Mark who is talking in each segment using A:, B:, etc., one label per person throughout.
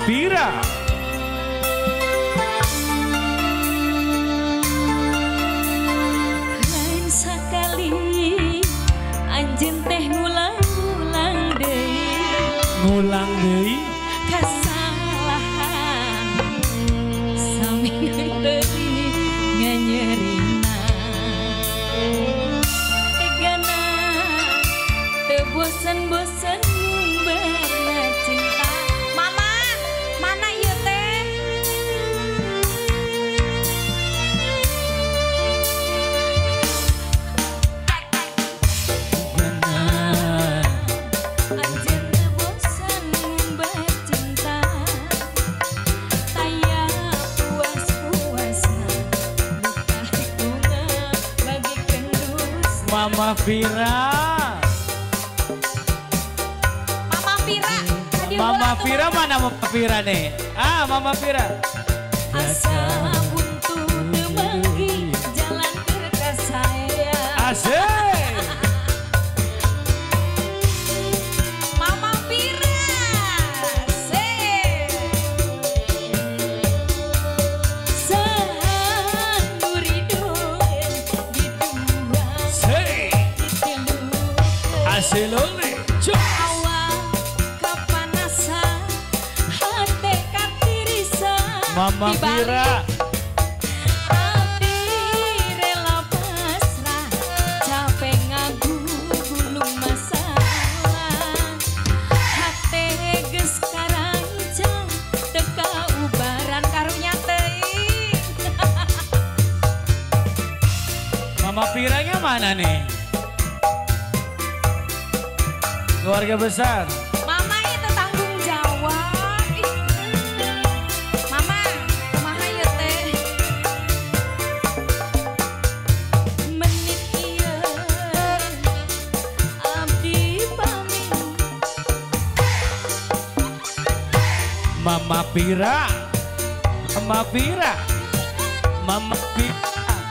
A: Pira.
B: Lain sakali anjeun teh ngulang-ngulang deui.
A: Ngulang deui
B: Kasalahan sami deui nganyerina. Tegana teu bosan-bosan ngumbarna cinta. Mama, mana ieu teh? Anjeun teu bosan ngumbar cinta. Taya puas-puasna buka bunga bagikeun dusta.
A: Mama Pira.
B: Mama Pira, tadi
A: Mama
B: ulang.
A: Pira mana Mama Pira nih? Ah, Mama Pira.
B: Asa buntu teu manggi jalan keur ka saya.
A: Asik.
B: Mama Pira, sahan duridoen di dua
A: Sik.
B: tilu.
A: Asik loli. Cus.
B: Awak kapanasan, hate katirisan.
A: Mama Pira.
B: Abdi rela pasrah, capek ngagulung masalah. Hate geus karancang, teu kaubaran karunya teuing.
A: Mama Piranya mana nih? Keluarga besar.
B: Mama itu tanggung jawab. Ih. Mama, kumaha ieu teh? Menit ieu abdi pamit.
A: Mama Pira. Mama Pira. Mama Pira.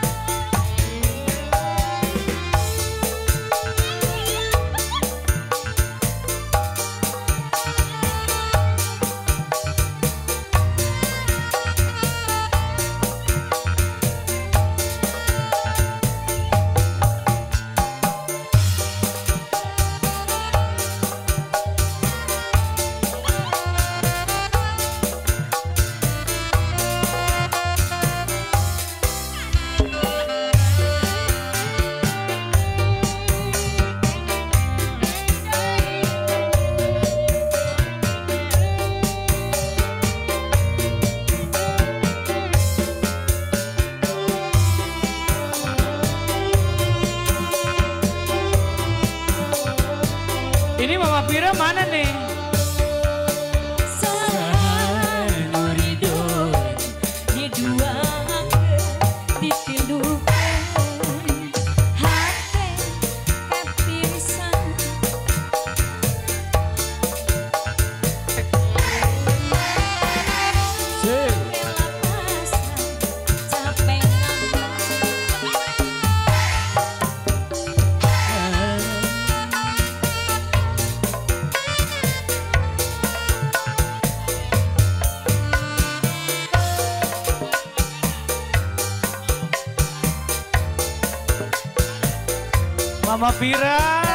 A: Ini Mama Pira mana nih?
B: Sahan duridoen diduakeun ditilukeun hate katirisan.
A: Sik.
B: Rela pasrah, capek
A: Mama Pira.